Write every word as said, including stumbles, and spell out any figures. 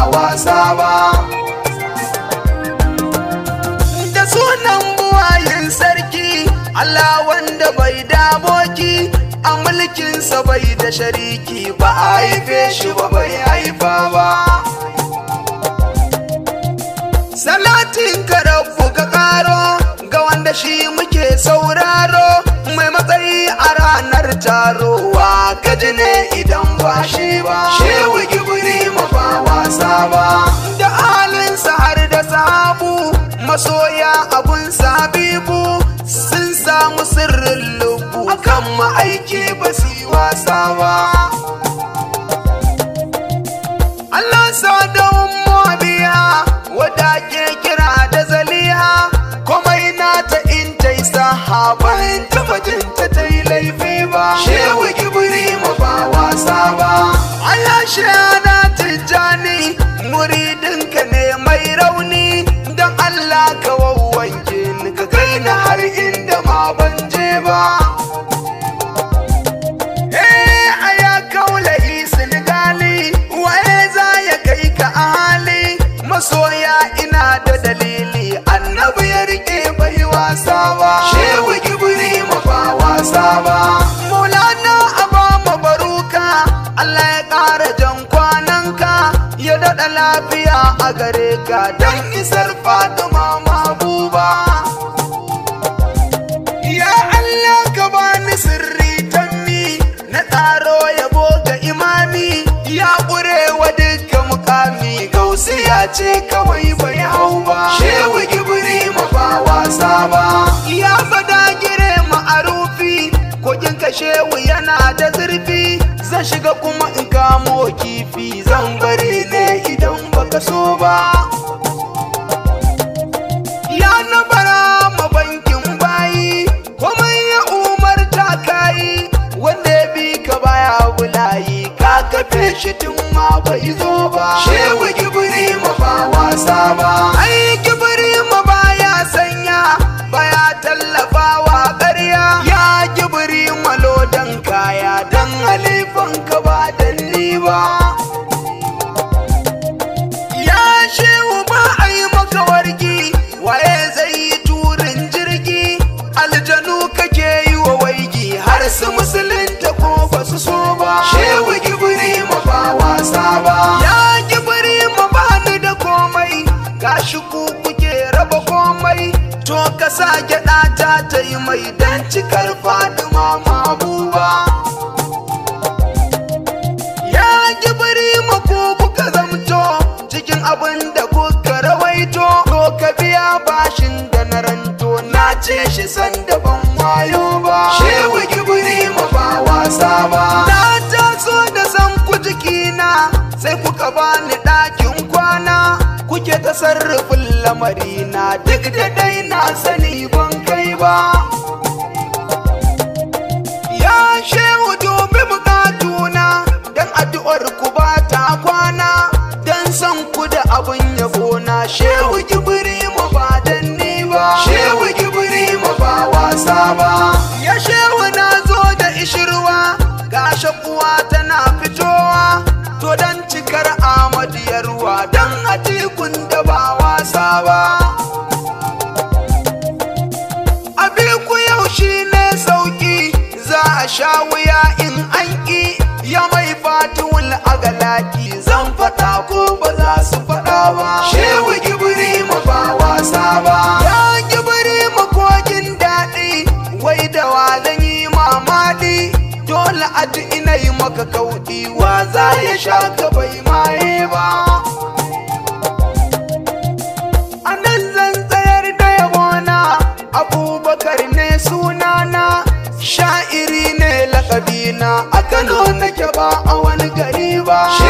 wasa ba. Da sunan buwayin sarki Allah wanda bai daboki, a mulkinsa bai da shariki, ba a haife shi ba bai haifa ba. Salatin ka rabu ka karo ga wanda shi muke sauraro, mai matsayi a ranar tarowa ka ji ne idan ba shi ba. Shehu Ibrahim ba wasa ba. Da halinsa har da sahabu masoya abun sabibu, sun samu sirrin lubu akan ma'aiki ba su yi wasa ba. Allah sa da ummu biya wadda ke kira da zaliha, komai nata in ta yi sahaban ta bajinta ta yi laifi ba. Shehu Ibrahim ba wasa ba. Allah shahada tijjani muridinka ne mai rauni, don Allah ka wawwanke ni ka kai na har inda ma ban je ba. Eh aya kaula isin gali waye za ya kai ka a hali, masoya ina da dalili annabi ya rike bai wasa ba. Shehu Ibrahim ba wasa ba. Maulana Abama Baruka Allah ya ƙara jan kwananka, ya daɗa lafiya a gare ka don isar Fatima Mahbuba. Ya Allah ka bani sirri tammi na tsaro yabo ga imami, ya ƙurewa dukkan mukami gausiya ce kawai bai hau ba. Shehu Ibrahim ba wasa ba. Ya fada gire ma'arufi kogin ka shehu yana da zurfi, zan shiga kuma in kamo kifi, zan bari ne idan baka so ba. Ya na bara mabankin bayi komai ya umarta kayi, wanda ya bi ka baya bulayi ka kafe shi tun ma bai zo ba. Shehu Ibrahim ba wasa ba. Ai Ibrahim baya sanya baya tallafawa ƙarya, ya Ibrahim lodan kaya dan halifan ka ba dalli ba. Ya shehu ba a yi maka wargi, waye zai yi turin jirgi, aljanu kake yi wa waigi har su musulunta ko ba su so ba. Shehu Ibrahim ba wasa ba. Ya Ibrahim ba ni da komai, gashi ku kuke raba komai, to ka sa gyaɗa ta ta yi mai dan cikar Fatima Mahbuba. Ya Ibrahim ku kuka zamto cikin abin da kuka rawaito, to ka biya bashin da na ranto, na ce shi sanda ban wayo ba. Shehu Ibrahim ba wasa ba. Na taso da san ku jikina sai kuka bani ɗakin kwana, kuke ta sarrafin lamarina duk da dai na sani ban kai ba. Ya shehu dubi bukatuna dan addu'ar ku ba ta kwana, dan san ku da abin yabo na. Shehu Ibrahim ba dan ni ba. Shehu Ibrahim ba wasa ba. Ya shehu na zo da ishirwa ga shakuwa tana fitowa, to dan cikar Ahmadiyarwa dan atikun da ba wasa ba. Abiku yau shi ne sauki, za a sha wuya in an ƙi, ya mai fatiwul agalaki zan faɗa ko ba za su faɗa ba. Shehu Ibrahim ba wasa ba. Ya Ibrahim kogin daɗi, wai da wa zan yi mamadi, dole a ji ina yi maka kauɗi, wa za ya sha ka bai maye ba. A nan zan tsayar da yabona, Abubakar ne sunana, sha'iri ne lakabina, a Kano nake ba a wani gari ba.